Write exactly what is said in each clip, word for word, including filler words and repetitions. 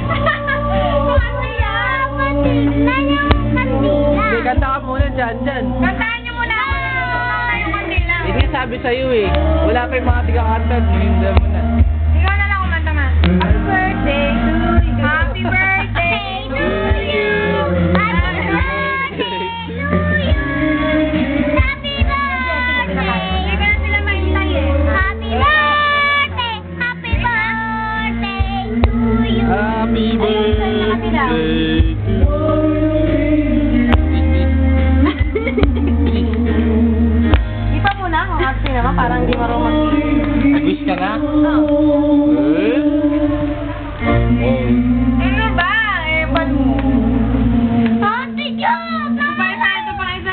Masaya, patignan yung kandila. Hindi, kanta ka muna dyan, dyan. Kantahan niyo muna ako na yung kandila. Hindi sabi sa'yo eh. Wala pa yung mga tiga-kanta. Hindi mo na. Ikaw na lang kumanta nga. Happy birthday to you. Happy birthday to you. Happy birthday to you. Happy birthday. Hindi ko na sila mahintay eh. Happy birthday. Happy birthday to you. Happy birthday. Di pa muna, kung happy naman, parang di marunong mag- Nag-wish ka na? Oo. Eh? Oh. Ano ba? Eh, ba't mo? Ate Diyos! Ito pa isa, ito pa isa.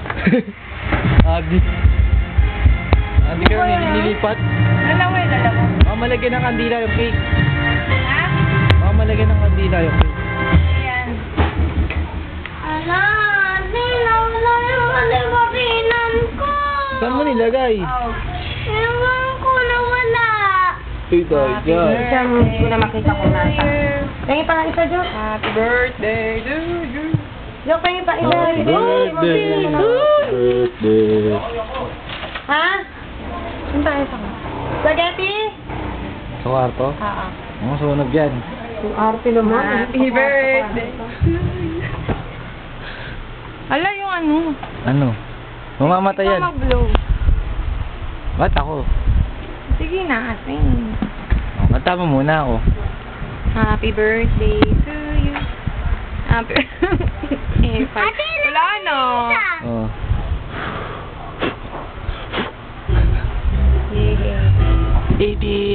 Adi. Adi ka nil- nilipat? Dalawa eh, dalawa. Mamalagyan ng kandila yung cake. Ha? Mamalagyan ng kandila yung cake. Ayan. Ala, dilaw na yung alibarinan ko. Saan mo nilagay? Oh. Ewan ko na wala. Uy, tayo dyan. Isang hindi ko na makita kung nasa. Tingin pa nga isa, Jo. Happy birthday to you. Jo, tingin pa isa. Happy birthday. Birthday. Ha? Saan tayo sa ka? Spaghetti? Sa kwarto? Oo. Ang sunog yan. Yung arte naman. Happy birthday. Ala, yung ano? Ano? Mamamatay yan. Ikaw mag-blow. Ba't ako? Sige na, asin. Kanta mo muna ako. Happy birthday to you. Happy... eh, pa- wala no. Oh. Yeah. Baby.